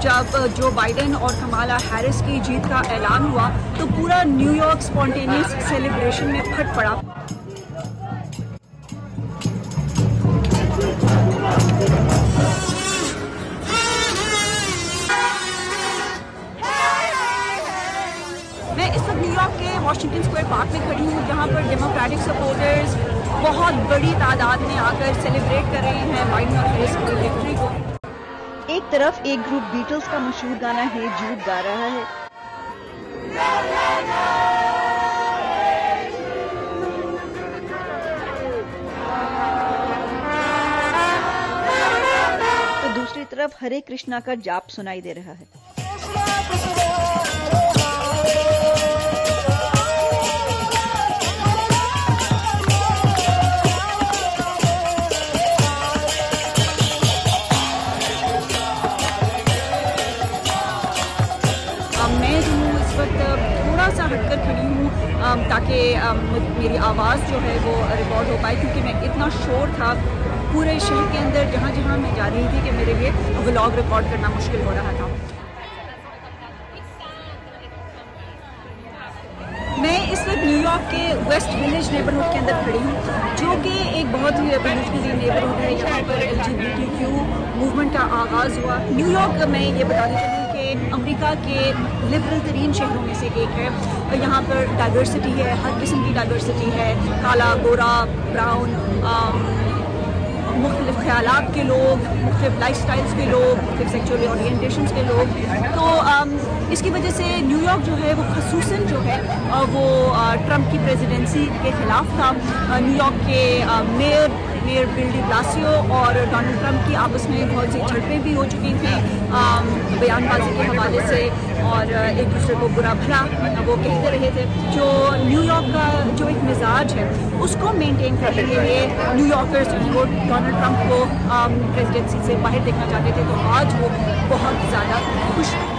جب Joe Biden اور Kamala Harris کی جیت کا اعلان ہوا تو پورا نیو یارک اسپونٹینیس سیلیبریشن میں پھٹ پڑا. میں اس وقت نیو یارک کے واشنگٹن اسکوائر پارک میں کھڑی ہوں جہاں پر ڈیموکریٹک سپورٹرز بہت بڑی تعداد میں آ کر سیلیبریٹ کر رہے ہیں بائیڈن اور ہیرس کی وکٹری کو. ایک طرف ایک گروپ بیٹلز کا مشہور گانا ہے جوڈ گا رہا ہے، تو دوسری طرف ہرے کرشنا کا جاپ سنائی دے رہا ہے. میں جو ہوں اس وقت تھوڑا سا ہٹ کر کھڑی ہوں تاکہ میری آواز جو ہے وہ ریکارڈ ہو پائے، کیونکہ میں اتنا شور تھا پورے شہر کے اندر جہاں جہاں میں جا رہی تھی کہ میرے لیے ولاگ ریکارڈ کرنا مشکل ہو رہا تھا. میں اس وقت نیو یارک کے ویسٹ ولیج نیبرہڈ کے اندر کھڑی ہوں جو کہ ایک بہت ہی بیوٹیفل نیبرہڈ ہے. یہاں پر LGBTQ موومنٹ کا آغاز ہوا. نیو یارک میں یہ بتانا چاہوں کہ امریکہ کے لبرل ترین شہروں میں سے ایک ہے. یہاں پر ڈائیورسٹی ہے، ہر قسم کی ڈائیورسٹی ہے، کالا، گورا، براؤن، مختلف خیالات کے لوگ، مختلف لائف سٹائلز کے لوگ، مختلف سیکچوئل اورینٹیشنز کے لوگ. تو اس کی وجہ سے نیو یارک جو ہے وہ خصوصاً جو ہے وہ ٹرمپ کی پریزیڈنسی کے خلاف تھا. نیو یارک کے میئر بل ڈی بلاسیو اور ڈونلڈ ٹرمپ کی آپس میں بہت سی جھڑپیں بھی ہو چکی تھیں بیان بازی کے حوالے سے، اور ایک دوسرے کو برا بھلا وہ کہتے رہے تھے. جو نیو یارک کا جو ایک مزاج ہے اس کو مینٹین کرنے کے لیے نیو یارکرز وہ ڈونلڈ ٹرمپ کو پریزیڈنسی سے باہر دیکھنا چاہتے تھے. تو آج وہ بہت زیادہ خوش ہیں.